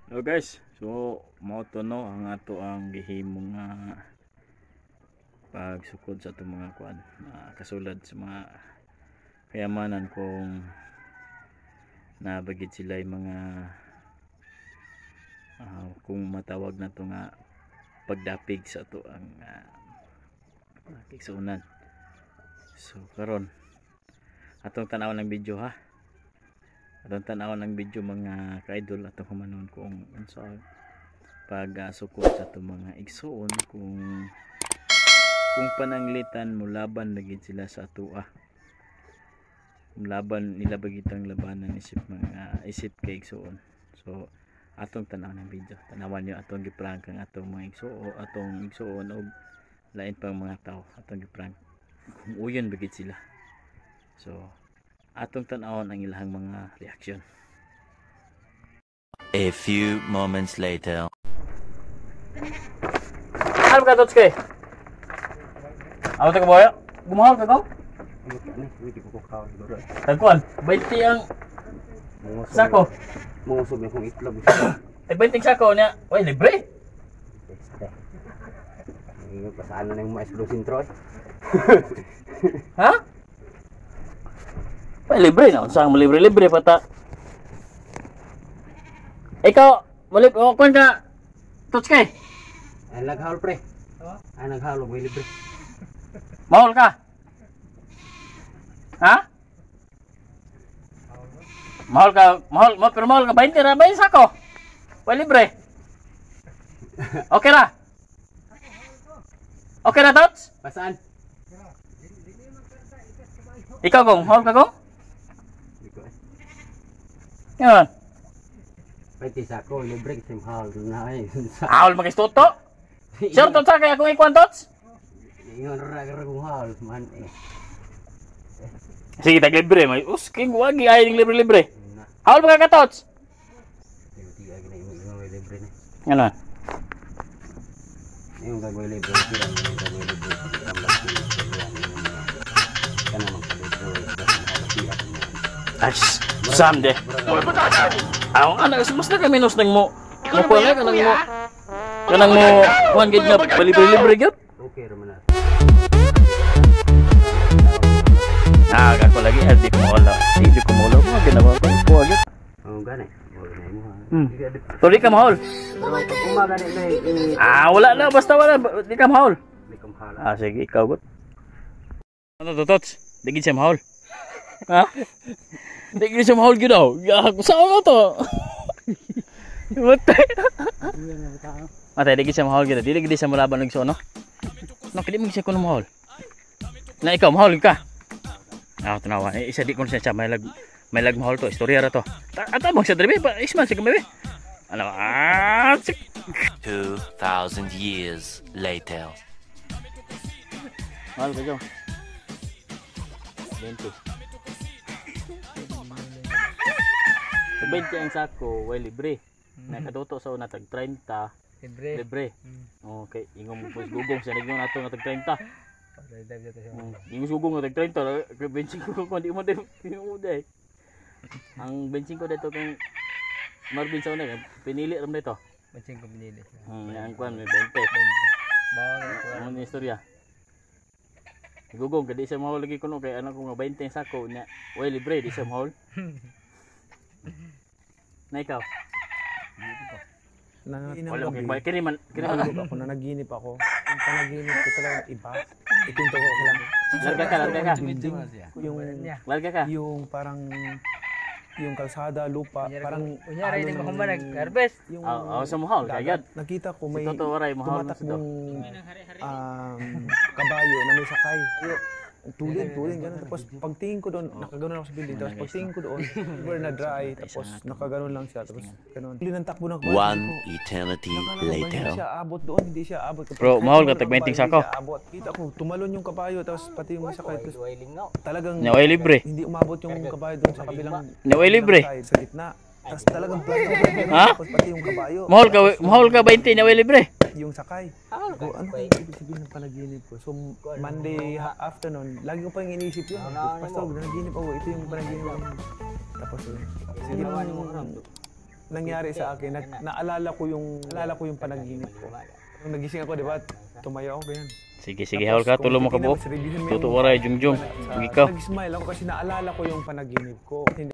Hello guys, so mao to no ang ato ang gihimong nga pagsukod sa atong mga kuan, kasulad sa mga kayamanan kung nabagid sila yung mga kung matawag na to nga pagdapig sa ato ang kigsunan. So karon atong tanaw ng video ha. Atong tanaw ng video mga ka-idol atong humanon kung unsa pagsukod sa atong mga igsuon kung pananglitan mo laban lagi sila sa atua. Laban nila bagitang labanan isip kay igsuon. So atong tanaw ng video. Tanawan niyo atong giprank ang atong mga igsuon og lain pang mga tao atong giprank. Kung uyon bagit sila. So atong tanawon ang ilahang mga reaksyon. A few moments later. Ano ka Totske? Ako taga boyo? Gumahal ka ko? Tagkuan, 20 ang sako. Mungusog na kong itlog. Ay 20 sako niya. Oy, libre. Pasaan na yung mga explosion Troy. Ha? Ay, libre na. Saan mo libre pata? Ikaw, kuan ka, Totske? Ay naghaul pre. Ay naghaul may libre. Mahal ka? Ha? Pero mahal ka 20 ra ba yung sako? Ay, libre. Okay ra? Okay ra, Tots? Pasaan? Ikaw kong, mahal ka kong? Yan. Pwede sako libre kasi mahal na ay. Ahol magistuto. Sir, Tots sa kaya kung ikuan, Tots? Ingon ra kung mahal man eh. Sige, tag-libre. May usking wagi ay ng libre-libre. Ahol ba ka, Tots? Tiga gina ingon may libre na. Ano? Yung gagawin libre sila yung gagawin libre tambak sila kana magpalibre Ais, samde. Ako anak mas na kami nos nang mo. Mo na kanang mo kuan gid nga libre-libre gyud. okay ra man na. Ako lagi di ko mo mo ginawa ko po agad. Oh gani. Oh gani mo. Sorry ka mahol. Umaga na Wala na basta wala di ka mahol. may kamhala. Sige ikaw gut. Ano to Tots? Digid siya mahol. Ha? Digid siya mahol gyud daw. Saan na to? Matay. Matay digid siya mahol gyud. Dili gid siya molaban og so no. No kidi mo siya kuno mahol. Na ikaw mahol ka. Tanawa. Isa di ko siya may lag mahol to. Istorya ra to. Ata mo siya dribe pa isman siya kami. Ano? 2,000 years later. Mahal ka dyan. 20. So 20 ang sako, way libre. Nakaduto sa una tag 30. Libre. Okay, ingong mo gugong siya naging nato nga tag 30. Ingong gugong nga tag 30, benching ko di mo din pinuuday. Ang benching ko dito kung Marvin sa una, pinili ram dito. Benching ko pinili. Ang kwan may 20. Bawal ang istorya. Gugong, kadi siya mahal lagi kuno kay anak ko nga 20 sako niya. Way libre, di siya mahal. Na ikaw? Wala mo kay kini man Ako nanaginip ako. Ang panaginip ko talaga iba. Ikwento ko lang. Larga ka. Larga ka. Yung parang yung kalsada, lupa, parang Unyari din mo kumba nag-harvest. yung Sa mahal kagad. nakita ko may Si Toto waray mahal na tumatakbong kabayo na may sakay. Tulin, gano'n. Tapos pagtingin ko doon, nakaganon ako sa building. Tapos pagtingin ko doon, were na dry. Tapos nakaganon lang siya. Tapos gano'n. Tuloy ng takbo ng kabayo. One eternity Hindi later. siya abot doon, hindi siya abot. Bro, mahal ka tag 20 sako. Kita ko, tumalon yung kabayo. Tapos pati yung may sakay. Tapos talagang Nya way libre. hindi umabot yung kabayo doon sa kabilang Nya way libre. side, sa gitna. Tapos talagang plato. Ha? Tapos pati yung kabayo. Mahal ka 20 nya way libre. Yung sakay. Ko, ano kaya ibig sabihin ng panaginip ko? So, Monday afternoon, lagi ko pa yung iniisip yun. Pastor, nanaginip ako. Ito yung panaginip ko. Tapos, sige nangyari sa akin, naalala ko yung panaginip ko. Nung nagising ako, di ba, tumayo ako, ganyan. Sige, haul ka, tulo mo ka buok. Tuto waray, Jungjung. Ikaw. Nag-smile ako kasi naalala ko yung panaginip ko.